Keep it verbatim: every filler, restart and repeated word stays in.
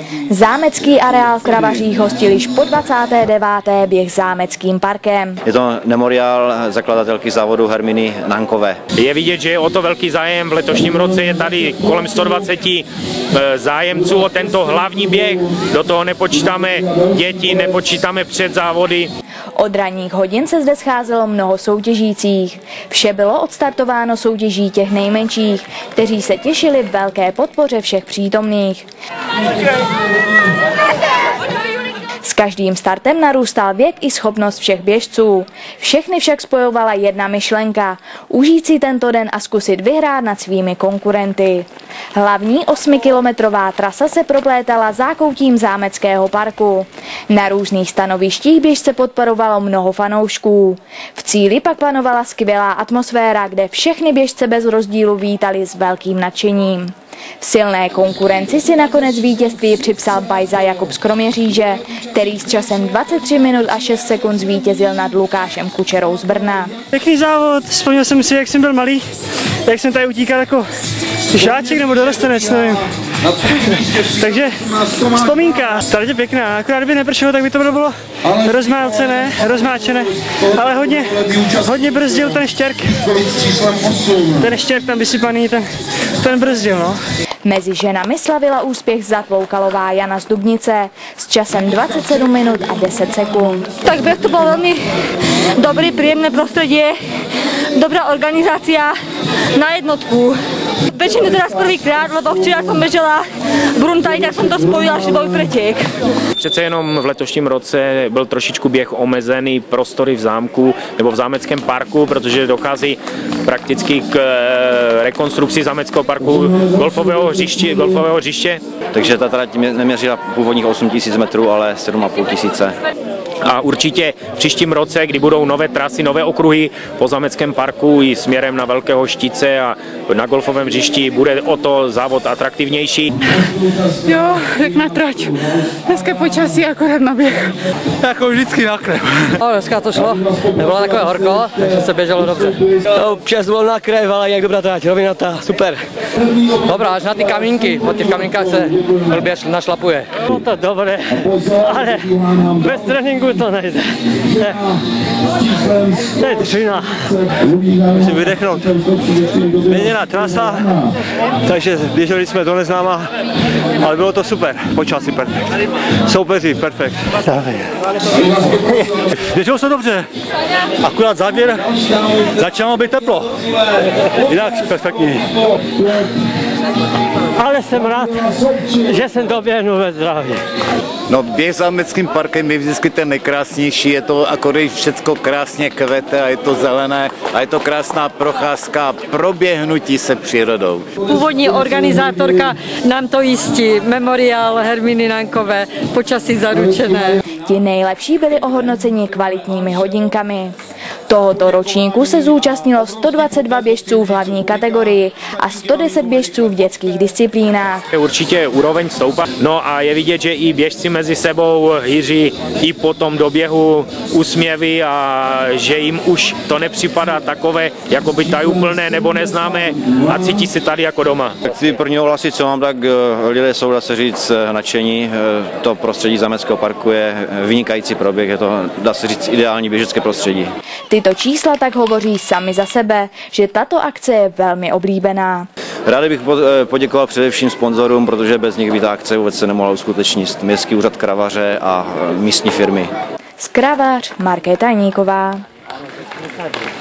Zámecký areál v Kravařích hostil již po dvacáté deváté běh zámeckým parkem. Je to memoriál zakladatelky závodu Herminy Nankové. Je vidět, že je o to velký zájem. V letošním roce je tady kolem sto dvacet zájemců o tento hlavní běh. Do toho nepočítáme děti, nepočítáme před závody. Od ranních hodin se zde scházelo mnoho soutěžících. Vše bylo odstartováno soutěží těch nejmenších, kteří se těšili velké podpoře všech přítomných. S každým startem narůstal věk i schopnost všech běžců. Všechny však spojovala jedna myšlenka – užít si tento den a zkusit vyhrát nad svými konkurenty. Hlavní osmikilometrová trasa se proplétala zákoutím zámeckého parku. Na různých stanovištích běžce podporovalo mnoho fanoušků. V cíli pak panovala skvělá atmosféra, kde všechny běžce bez rozdílu vítali s velkým nadšením. V silné konkurenci si nakonec vítězství připsal Bajza Jakub z Kroměříže, který s časem dvacet tři minut a šest sekund zvítězil nad Lukášem Kučerou z Brna. Pěkný závod, vzpomněl jsem si, jak jsem byl malý, jak jsem tady utíkal jako žáček nebo dorostenec, nevím. Takže vzpomínka, tady pěkná, akorát kdyby nepršelo, tak by to bylo rozmácené, rozmáčené, ale hodně, hodně brzdil ten štěrk, ten štěrk tam vysypaný, ten, ten brzdil, no. Mezi ženami slavila úspěch Zatloukalová Jana z Dubnice s časem dvacet sedm minut a deset sekund. Tak běh to bylo velmi dobrý, příjemné prostředí, dobrá organizácia na jednotku. Väčšinu teraz prvýkrát, lebo včera som bežela v Bruntaji, tak som to spojila, že bol pretek. Přece jenom v letošním roce byl trošičku běh omezený prostory v zámku nebo v zámeckém parku, protože dochází prakticky k rekonstrukci zámeckého parku golfového hřiště, golfového hřiště. Takže ta trať neměřila původních osm tisíc metrů, ale sedm a půl tisíce. A určitě v příštím roce, kdy budou nové trasy, nové okruhy po zámeckém parku i směrem na Velkého Štice a na golfovém hřišti, bude o to závod atraktivnější. Jo, pěkná trať. Dneska počasí akorát na běh. Jako vždycky na krev. No, dneska to šlo, nebylo takové horko, takže se běželo dobře. No, občas bylo na krev, ale jak dobrá trať, rovinatá, super. Dobrá, až na ty kamínky, po těch kamínkách se blbě našlapuje. No to dobré, ale bez tréninku to nejde. To je dřina. Musím vydechnout. Měněná trasa, takže běželi jsme do neznáma, ale bylo to super, počasí perfekt. Soupeři perfekt. Běželo se dobře, akorát závěr začalo být teplo. Jinak perfektní. Ale jsem rád, že jsem doběhnul ve zdraví. No, běh zámeckým parkem je vždycky ten nejkrásnější, je to akorát všecko krásně kvete a je to zelené a je to krásná procházka, proběhnutí se přírodou. Původní organizátorka nám to jistí, memoriál Herminy Nankové, počasí zaručené. Ti nejlepší byli ohodnoceni kvalitními hodinkami. Tohoto ročníku se zúčastnilo sto dvacet dva běžců v hlavní kategorii a sto deset běžců v dětských disciplínách. Určitě úroveň stoupá. No a je vidět, že i běžci mezi sebou hýří i po tom doběhu úsměvy a že jim už to nepřipadá takové, jako by tajuplné nebo neznámé a cítí se tady jako doma. Tak ty první ohlasy, co mám, tak lidé jsou, dá se říct, nadšení. To prostředí zámeckého parku je vynikající proběh, je to, dá se říct, ideální běžecké prostředí. Tyto čísla tak hovoří sami za sebe, že tato akce je velmi oblíbená. Rád bych poděkoval především sponzorům, protože bez nich by ta akce vůbec se nemohla uskutečnit. Městský úřad Kravaře a místní firmy. Z Kravař Markéta Níková.